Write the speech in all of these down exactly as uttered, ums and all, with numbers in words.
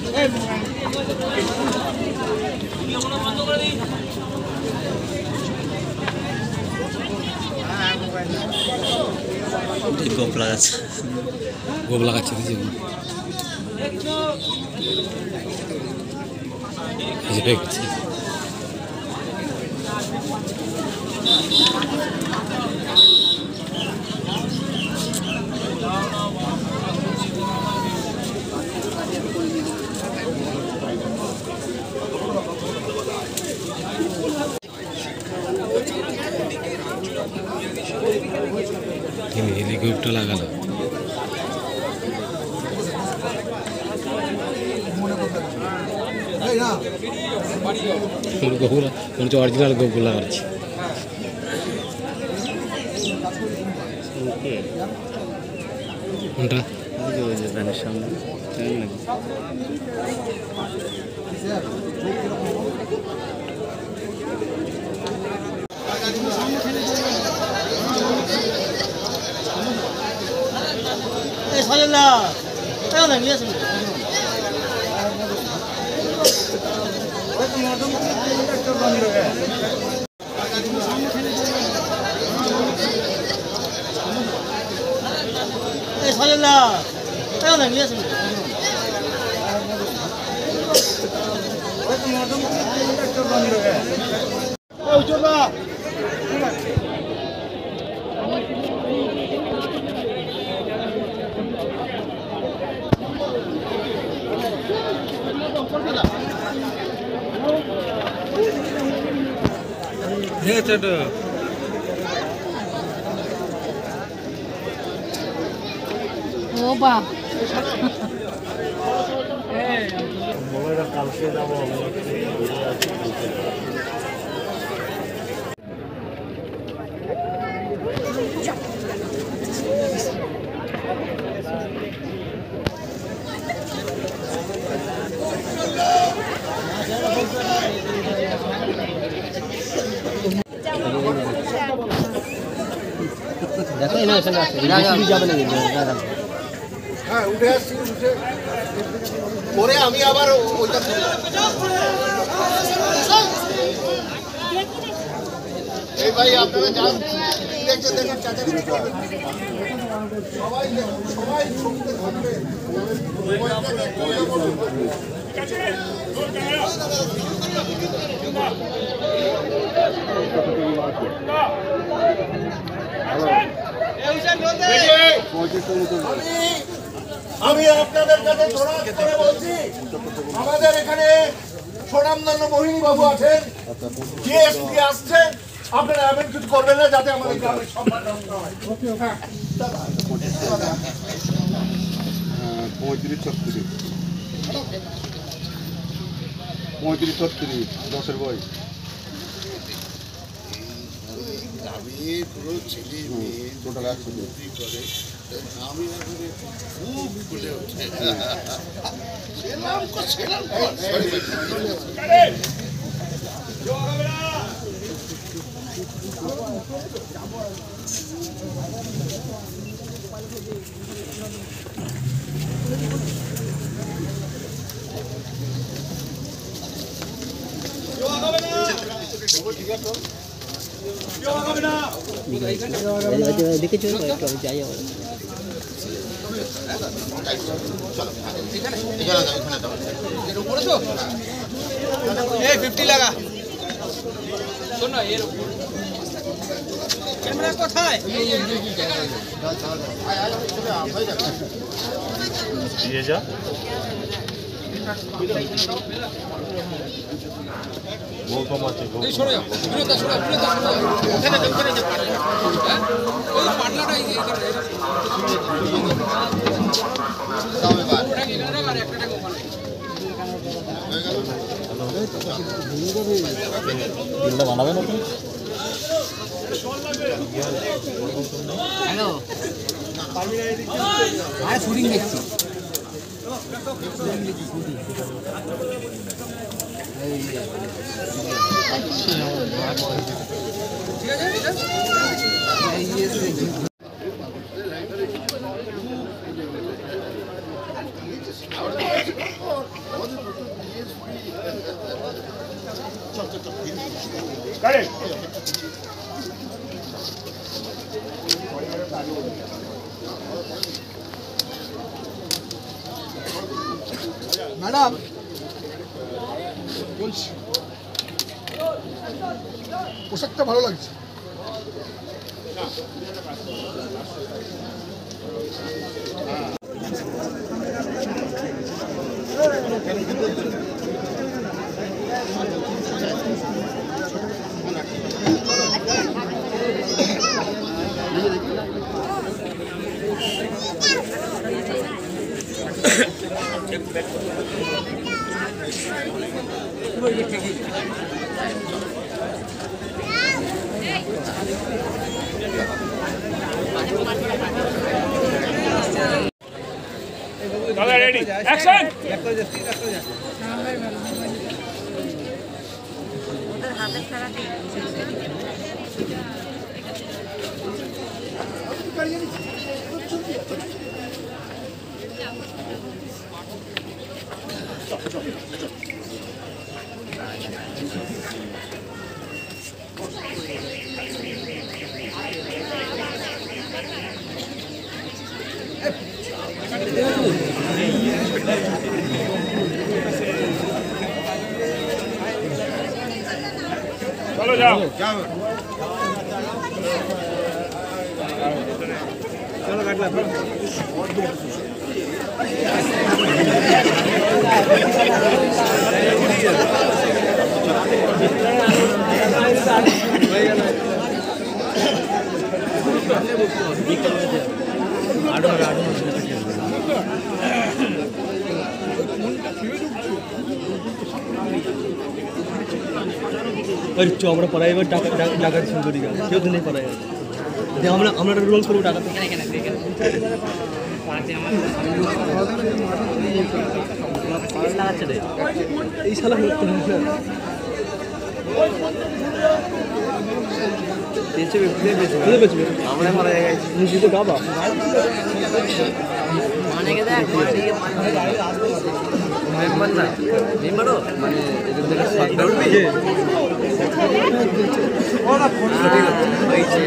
গোপ লাগাচ্ছে গোপ লাগাচ্ছে হেলিকপ্টার লাগালো গোগুলা মনে অরিজিনাল গোগুলা লাগাচ্ছি কোনটা ভ্যানের সামনে Oba. দেখো এখানে আছে না যাবে না দাদা হ্যাঁ উঠে আসছি উঠে পরে আমি আবার ওইটা এই ভাই আপনারা যান দেখতে দেখুন চাচাকে সবাই সবাই ছবিতে থাকবে আমি আপনাদের কাছে করে বলছি আমাদের এখানে সোনামধন্য মোহিনী বাবু আছেন জিএসপি আসছেন আপনারা এমন কিছু করবেন না যাতে আমাদের গ্রামের সম্মান নষ্ট হয় পঁয়ত্রিশ ছত্রিশ পঁয়ত্রিশ ছত্রিশ দশের বই টোটাল একশো করে আমি খুব ফুলে ওঠে ঠিক আছে দেখে চলো একটু আমি যাই আবার লাগা শোন না এর উপর ক্যামেরা কোথায় দিয়ে যা গৌতম আছে এই সরে যাও বিরোধা সরে বিরোধা সরে ওখানে ওখানে যে পাটলা হ্যাঁ ওই পাটলাটা এই করে দাও এবার ওটা কি করে আর একটা টাকা ওখানে হয়ে গেল দিনটা বানাবে না তুমি হ্যালো আর শুটিং দেখছি ঠিক আছে ম্যাডাম বলছি পোশাকটা ভালো লাগছে। Ready, action! चलो जाओ जाओ चलो काट ला आडो आडो अरे चो আমরা পড়াই এবার টাকা টাকা শুরু করি কেউ তো নেই পড়াই যে আমরা আমরা রোল করব টাকা তো এখানে এখানে পাঁচে আমার পাঁচ লাগাচ্ছে রে এই শালা হতে না তেছে বেচে বেচে বেচে আমরা পড়াই গেছি নিজে তো গাবা মানে কে দেখ মানে কে মেম্বার না মেম্বারও মানে এদের থেকে সাতটা উঠবে ওরা ফোন ঠিক আছে এই যে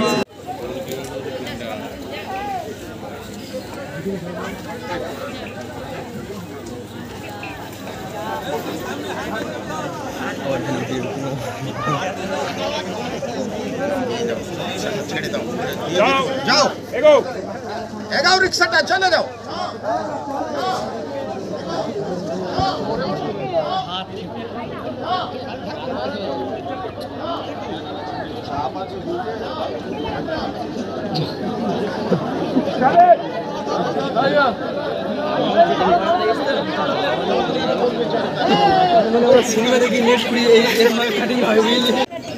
और ছেড়ে দাও जाओ যাও एगो এগাও রিক্সাটা চলে যাও। সিনেমা দেখি নেট ফ্রি এর মানে কাটিং হয় বুঝলি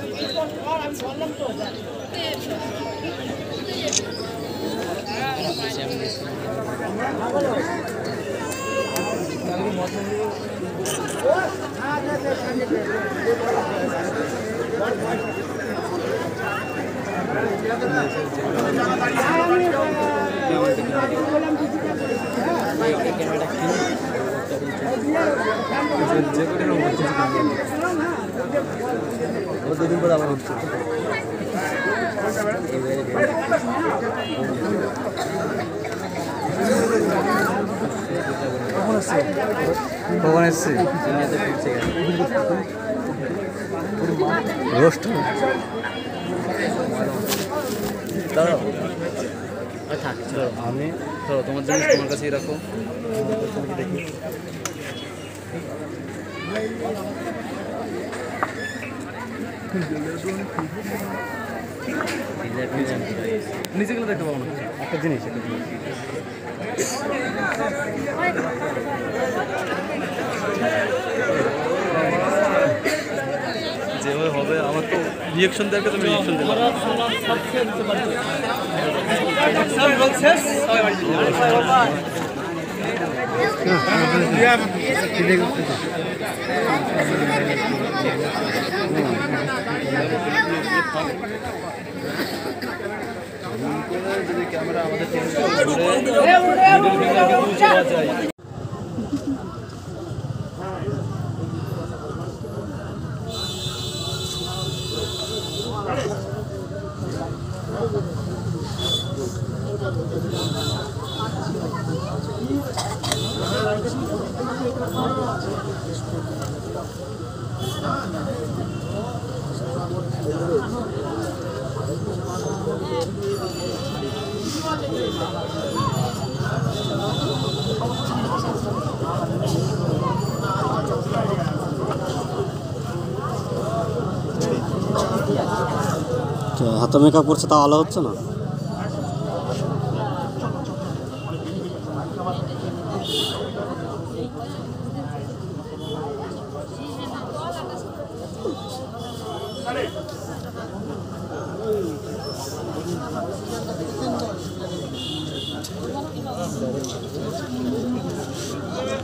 দুদিন পরে আবার হচ্ছে কখন এসছে রোস্ট থাক আমি ধরো তোমার জিনিস তোমার কাছেই রাখো দেখি নিচে গেলে দেখতে পাবো না একটা জিনিস একটা জিনিস যেভাবে হবে আমার তো রিয়েকশন দেওয়ার কাছে রিয়েকশন দিলাম যদি ক্যামেরা আমাদের হাতে মেকআপ করছে তা আলো হচ্ছে না। আরে